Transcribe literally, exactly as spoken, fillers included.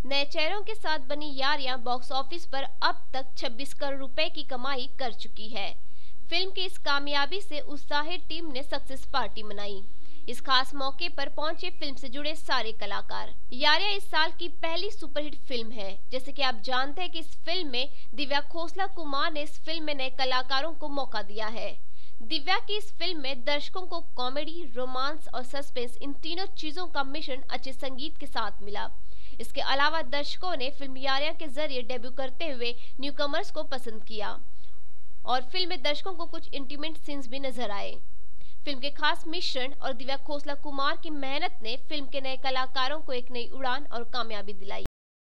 नए चेहरों के साथ बनी यारियां बॉक्स ऑफिस पर अब तक छब्बीस करोड़ रुपए की कमाई कर चुकी है। फिल्म की इस कामयाबी से उत्साहित टीम ने सक्सेस पार्टी मनाई। इस खास मौके पर पहुंचे फिल्म से जुड़े सारे कलाकार। यारियां इस साल की पहली सुपरहिट फिल्म है। जैसे कि आप जानते हैं कि इस फिल्म में दिव्या खोसला कुमार ने इस फिल्म में नए कलाकारों को मौका दिया है। दिव्या की इस फिल्म में दर्शकों को कॉमेडी, रोमांस और सस्पेंस, इन तीनों चीजों का मिश्रण अच्छे संगीत के साथ मिला। इसके अलावा दर्शकों ने फिल्म यारियां के जरिए डेब्यू करते हुए न्यूकमर्स को पसंद किया और फिल्म में दर्शकों को कुछ इंटीमेट सीन्स भी नजर आए। फिल्म के खास मिश्रण और दिव्या खोसला कुमार की मेहनत ने फिल्म के नए कलाकारों को एक नई उड़ान और कामयाबी दिलाई।